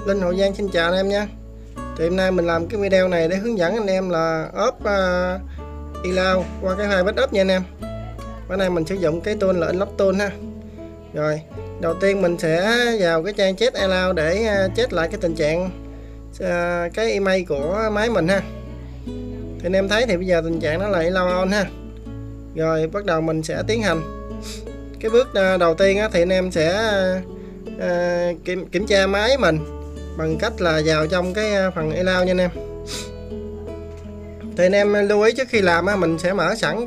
Linh Hậu Giang xin chào anh em nha. Thì hôm nay mình làm cái video này để hướng dẫn anh em là ốp iLao qua cái file backup nha anh em. Bữa nay mình sử dụng cái tool là Unlock Tool ha. Rồi, đầu tiên mình sẽ vào cái trang check iLao để check lại cái tình trạng cái email của máy mình ha. Thì anh em thấy thì bây giờ tình trạng nó là iLao on ha. Rồi bắt đầu mình sẽ tiến hành. Cái bước đầu tiên thì anh em sẽ kiểm tra máy mình bằng cách là vào trong cái phần iLao nha anh em. Thì anh em lưu ý trước khi làm mình sẽ mở sẵn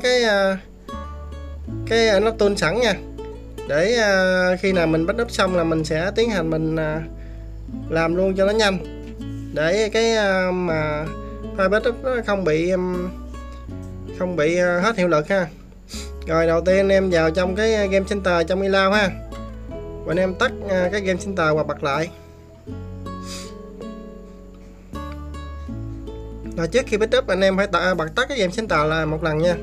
cái Unlock Tool sẵn nha, để khi nào mình backup xong là mình sẽ tiến hành mình làm luôn cho nó nhanh, để cái mà file backup nó không bị hết hiệu lực ha. Rồi đầu tiên anh em vào trong cái Game Center trong iLao ha, và anh em tắt cái Game Center và bật lại. Rồi trước khi backup anh em phải bật tắt cái Game Center là một lần nha.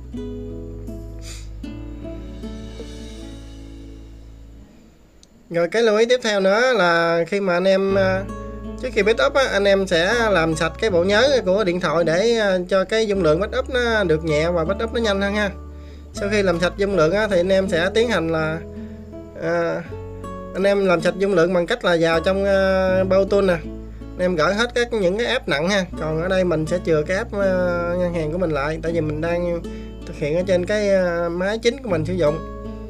Rồi cái lưu ý tiếp theo nữa là khi mà anh em trước khi backup anh em sẽ làm sạch cái bộ nhớ của điện thoại để cho cái dung lượng backup nó được nhẹ và backup nó nhanh hơn ha. Sau khi làm sạch dung lượng thì anh em sẽ tiến hành là anh em làm sạch dung lượng bằng cách là vào trong Bao Tool nè, anh em gỡ hết những cái app nặng ha. Còn ở đây mình sẽ chừa cái app ngân hàng của mình lại, tại vì mình đang thực hiện ở trên cái máy chính của mình sử dụng.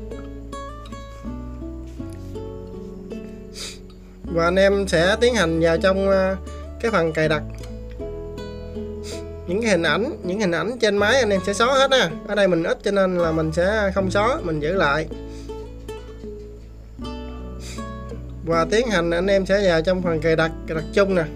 Và anh em sẽ tiến hành vào trong cái phần cài đặt. Những hình ảnh trên máy anh em sẽ xóa hết ha. Ở đây mình ít cho nên là mình sẽ không xóa, mình giữ lại. Và tiến hành anh em sẽ vào trong phần cài đặt chung nè,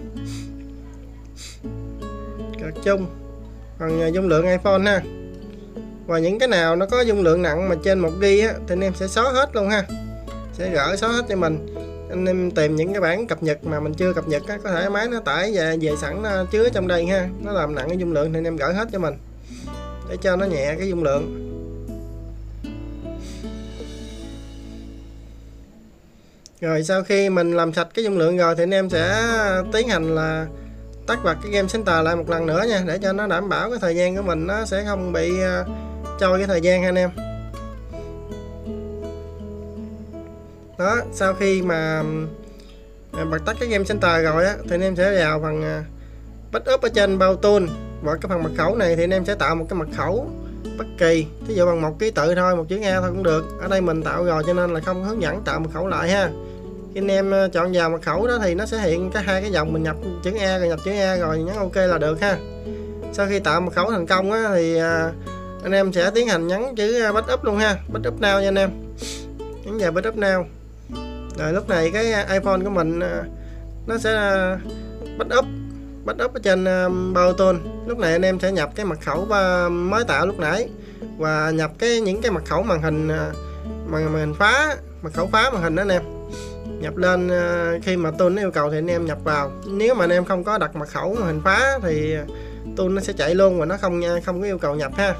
cài đặt chung phần dung lượng iPhone ha. Và những cái nào nó có dung lượng nặng mà trên 1 GB thì anh em sẽ xóa hết luôn ha, sẽ gỡ xóa hết cho mình. Anh em tìm những cái bản cập nhật mà mình chưa cập nhật có thể máy nó tải về sẵn nó chứa trong đây ha, nó làm nặng cái dung lượng thì anh em gỡ hết cho mình để cho nó nhẹ cái dung lượng. Rồi sau khi mình làm sạch cái dung lượng rồi thì anh em sẽ tiến hành là tắt bật cái Game Center lại một lần nữa nha, để cho nó đảm bảo cái thời gian của mình nó sẽ không bị trôi cái thời gian ha anh em. Đó, sau khi mà bật tắt cái Game Center rồi thì anh em sẽ vào phần backup ở trên Bao Tool, và cái phần mật khẩu này thì anh em sẽ tạo một cái mật khẩu bất kỳ, ví dụ bằng một ký tự thôi, một chữ A thôi cũng được. Ở đây mình tạo rồi cho nên là không hướng dẫn tạo mật khẩu lại ha. Khi anh em chọn vào mật khẩu đó thì nó sẽ hiện hai cái dòng mình nhập chữ A rồi nhập chữ A rồi nhấn OK là được ha. Sau khi tạo mật khẩu thành công thì anh em sẽ tiến hành nhấn chữ backup luôn ha, backup now nha anh em. Nhấn vào backup now. Rồi lúc này cái iPhone của mình nó sẽ backup ở trên Bao Tool. Lúc này anh em sẽ nhập cái mật khẩu mới tạo lúc nãy, và nhập những cái mật khẩu màn hình mật khẩu phá màn hình đó anh em. Nhập lên khi mà tool nó yêu cầu thì anh em nhập vào. Nếu mà anh em không có đặt mật khẩu màn hình phá thì tool nó sẽ chạy luôn và nó không có yêu cầu nhập ha.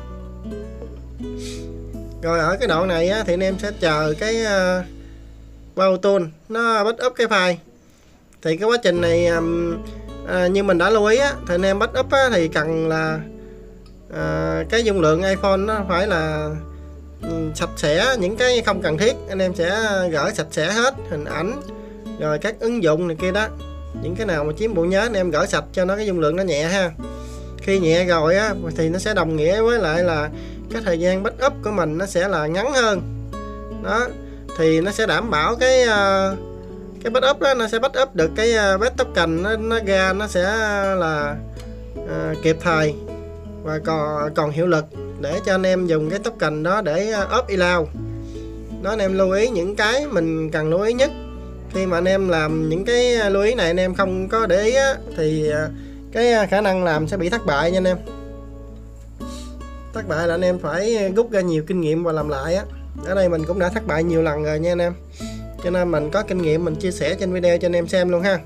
Rồi ở cái đoạn này thì anh em sẽ chờ cái Bao Tool nó backup cái file. Thì cái quá trình này như mình đã lưu ý thì anh em backup thì cần là cái dung lượng iPhone nó phải là sạch sẽ, những cái không cần thiết anh em sẽ gỡ sạch sẽ hết, hình ảnh rồi các ứng dụng này kia đó, những cái nào mà chiếm bộ nhớ anh em gỡ sạch cho nó cái dung lượng nó nhẹ ha. Khi nhẹ rồi thì nó sẽ đồng nghĩa với lại là cái thời gian backup của mình nó sẽ là ngắn hơn đó, thì nó sẽ đảm bảo cái backup đó, nó sẽ backup được cái best token nó ra, nó sẽ là kịp thời và còn hiệu lực để cho anh em dùng cái token đó để ốp iLao. Đó, anh em lưu ý những cái mình cần lưu ý nhất. Khi mà anh em làm những cái lưu ý này anh em không có để ý thì cái khả năng làm sẽ bị thất bại nha anh em. Thất bại là anh em phải rút ra nhiều kinh nghiệm và làm lại Ở đây mình cũng đã thất bại nhiều lần rồi nha anh em, cho nên mình có kinh nghiệm mình chia sẻ trên video cho anh em xem luôn ha.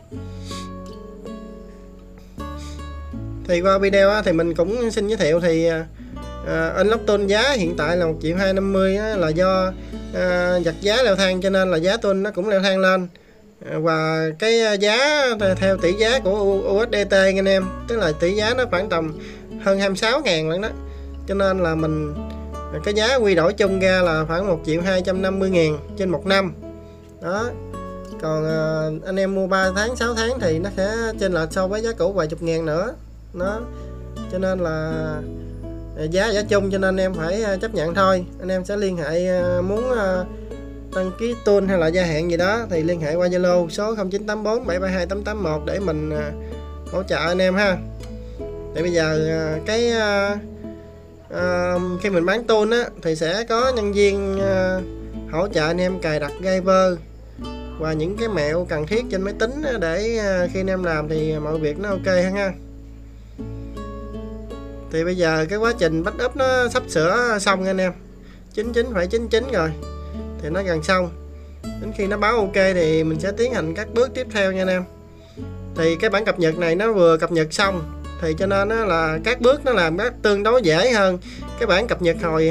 Thì qua video thì mình cũng xin giới thiệu thì Unlock Tool giá hiện tại là 1.250.000 là do giật giá leo thang, cho nên là giá tool nó cũng leo thang lên. Và cái giá theo tỷ giá của USDT anh em, tức là tỷ giá nó khoảng tầm hơn 26.000 lận đó, cho nên là mình cái giá quy đổi chung ra là khoảng 1.250.000 trên một năm đó. Còn anh em mua 3 tháng 6 tháng thì nó sẽ chênh lệch so với giá cũ vài chục ngàn nữa đó, cho nên là giá chung, cho nên anh em phải chấp nhận thôi. Anh em sẽ liên hệ muốn đăng ký tool hay là gia hạn gì đó thì liên hệ qua Zalo số 0984 732 881 để mình hỗ trợ anh em ha. Thì bây giờ cái khi mình bán tool á thì sẽ có nhân viên hỗ trợ anh em cài đặt driver và những cái mẹo cần thiết trên máy tính để khi anh em làm thì mọi việc nó ok hơn ha. Thì bây giờ cái quá trình backup nó sắp sửa xong anh em, 99,99 rồi thì nó gần xong. Đến khi nó báo ok thì mình sẽ tiến hành các bước tiếp theo nha anh em. Thì cái bản cập nhật này nó vừa cập nhật xong thì cho nên là các bước nó làm rất tương đối dễ hơn cái bản cập nhật hồi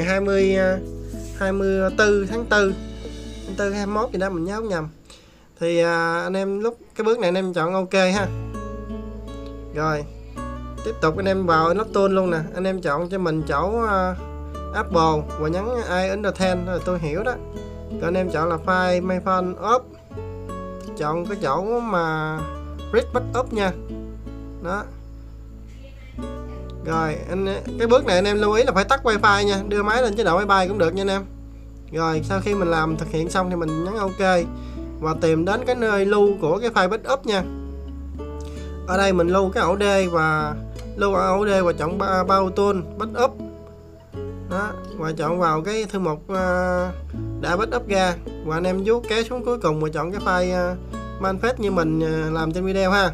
24 tháng 4 21 gì đó mình nhớ không nhầm. Thì anh em lúc cái bước này anh em chọn ok ha. Rồi tiếp tục anh em vào lắp tool luôn nè, anh em chọn cho mình chỗ Apple và nhấn I understand rồi tôi hiểu đó. Rồi anh em chọn là file my phone off, chọn cái chỗ mà read backup nha đó. Rồi cái bước này anh em lưu ý là phải tắt wifi nha, đưa máy lên chế độ wifi cũng được nha anh em. Rồi sau khi mình làm thực hiện xong thì mình nhấn ok và tìm đến cái nơi lưu của cái file backup nha. Ở đây mình lưu cái ổ D và lưu ở ổ D và chọn bao tool backup đó, và chọn vào cái thư mục đã backup ra và anh em vuốt kéo xuống cuối cùng và chọn cái file manifest như mình làm trên video ha.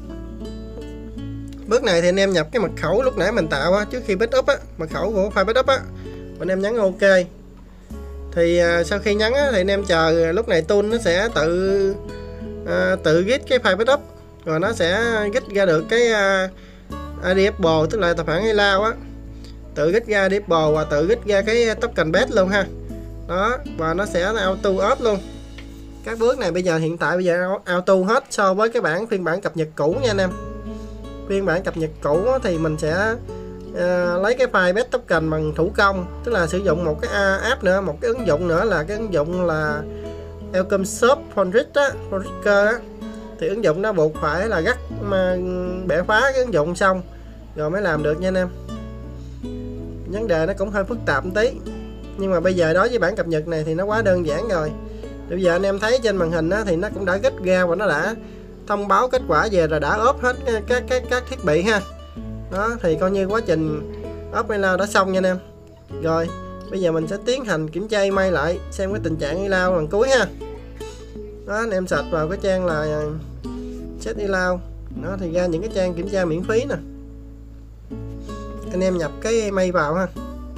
Bước này thì anh em nhập cái mật khẩu lúc nãy mình tạo trước khi backup á, mật khẩu của file backup á, và anh em nhấn ok. Thì sau khi nhấn á, thì anh em chờ lúc này tool nó sẽ tự git cái file backup rồi nó sẽ git ra được cái addressable, tức là tài khoản iCloud á, tự git ra addressable và tự git ra cái token base luôn ha đó, và nó sẽ auto off luôn. Các bước này hiện tại bây giờ auto hết so với cái phiên bản cập nhật cũ nha anh em. Phiên bản cập nhật cũ thì mình sẽ lấy cái file base token bằng thủ công, tức là sử dụng một cái app nữa, một cái ứng dụng nữa là cái ứng dụng là Welcome Shop Fonricker á. Thì ứng dụng nó buộc phải là bẻ khóa cái ứng dụng xong rồi mới làm được nha anh em. Vấn đề nó cũng hơi phức tạp một tí, nhưng mà bây giờ đối với bản cập nhật này thì nó quá đơn giản rồi. Bây giờ anh em thấy trên màn hình á, thì nó cũng đã git ra và nó đã thông báo kết quả về rồi, đã ốp hết các thiết bị ha đó. Thì coi như quá trình ốp iCloud đã xong nha anh em. Rồi bây giờ mình sẽ tiến hành kiểm tra email lại xem cái tình trạng iCloud lần cuối ha đó. Anh em search vào cái trang là check iCloud đó, thì ra những cái trang kiểm tra miễn phí nè. Anh em nhập cái email vào ha.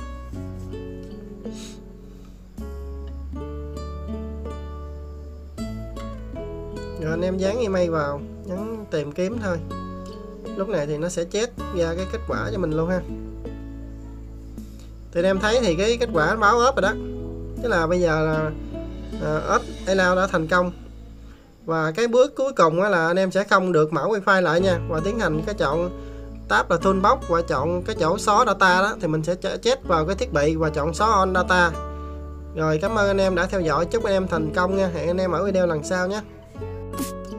Rồi anh em dán email vào, nhấn tìm kiếm thôi. Lúc này thì nó sẽ check ra cái kết quả cho mình luôn ha. Thì anh em thấy thì cái kết quả báo ốp rồi đó, tức là bây giờ là ốp iCloud đã thành công. Và cái bước cuối cùng là anh em sẽ không được mở wifi lại nha, và tiến hành cái chọn tab là toolbox và chọn cái chỗ xóa data đó, thì mình sẽ check vào cái thiết bị và chọn xóa on data. Rồi cảm ơn anh em đã theo dõi, chúc anh em thành công nha, hẹn anh em ở video lần sau nhé.